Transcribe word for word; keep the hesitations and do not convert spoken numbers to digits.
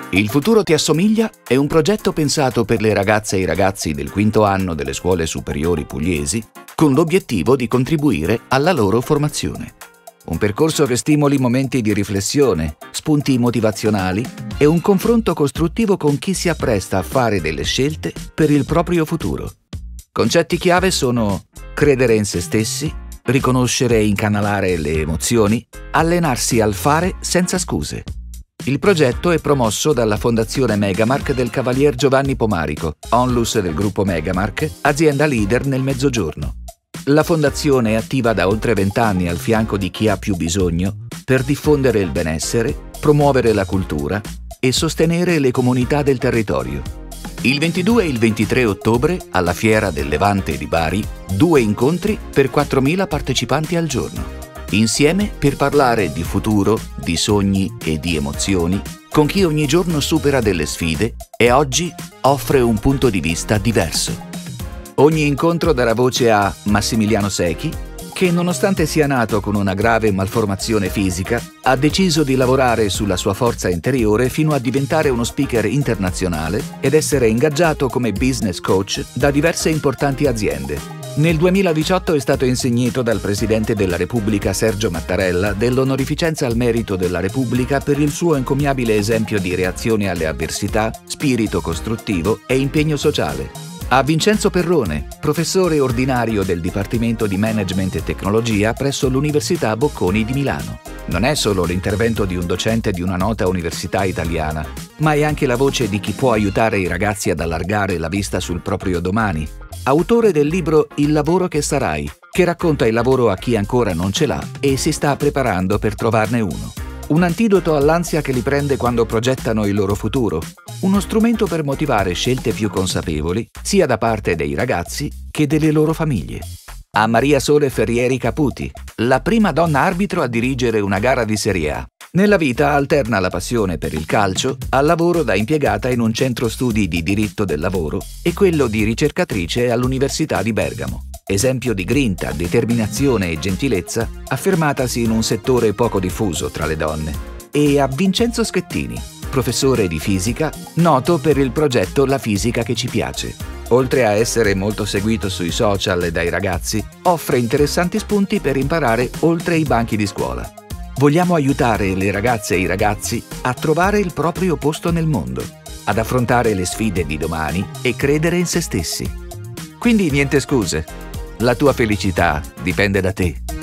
Il futuro ti assomiglia è un progetto pensato per le ragazze e i ragazzi del quinto anno delle scuole superiori pugliesi con l'obiettivo di contribuire alla loro formazione. Un percorso che stimoli momenti di riflessione, spunti motivazionali e un confronto costruttivo con chi si appresta a fare delle scelte per il proprio futuro. Concetti chiave sono credere in se stessi, riconoscere e incanalare le emozioni, allenarsi al fare senza scuse. Il progetto è promosso dalla Fondazione Megamark del Cavalier Giovanni Pomarico, onlus del gruppo Megamark, azienda leader nel Mezzogiorno. La Fondazione è attiva da oltre vent'anni al fianco di chi ha più bisogno per diffondere il benessere, promuovere la cultura e sostenere le comunità del territorio. Il ventidue e il ventitré ottobre, alla Fiera del Levante di Bari, due incontri per quattromila partecipanti al giorno. Insieme per parlare di futuro, di sogni e di emozioni, con chi ogni giorno supera delle sfide e oggi offre un punto di vista diverso. Ogni incontro darà voce a Massimiliano Secchi, che nonostante sia nato con una grave malformazione fisica, ha deciso di lavorare sulla sua forza interiore fino a diventare uno speaker internazionale ed essere ingaggiato come business coach da diverse importanti aziende. Nel duemiladiciotto è stato insignito dal Presidente della Repubblica Sergio Mattarella dell'onorificenza al merito della Repubblica per il suo encomiabile esempio di reazione alle avversità, spirito costruttivo e impegno sociale. A Vincenzo Perrone, professore ordinario del Dipartimento di Management e Tecnologia presso l'Università Bocconi di Milano. Non è solo l'intervento di un docente di una nota università italiana, ma è anche la voce di chi può aiutare i ragazzi ad allargare la vista sul proprio domani. Autore del libro Il lavoro che sarai, che racconta il lavoro a chi ancora non ce l'ha e si sta preparando per trovarne uno. Un antidoto all'ansia che li prende quando progettano il loro futuro. Uno strumento per motivare scelte più consapevoli, sia da parte dei ragazzi che delle loro famiglie. A Maria Sole Ferrieri Caputi, la prima donna arbitro a dirigere una gara di Serie A. Nella vita alterna la passione per il calcio al lavoro da impiegata in un centro studi di diritto del lavoro e quello di ricercatrice all'Università di Bergamo. Esempio di grinta, determinazione e gentilezza, affermatasi in un settore poco diffuso tra le donne. E a Vincenzo Schettini, professore di fisica, noto per il progetto La fisica che ci piace. Oltre a essere molto seguito sui social e dai ragazzi, offre interessanti spunti per imparare oltre i banchi di scuola. Vogliamo aiutare le ragazze e i ragazzi a trovare il proprio posto nel mondo, ad affrontare le sfide di domani e credere in se stessi. Quindi niente scuse. La tua felicità dipende da te.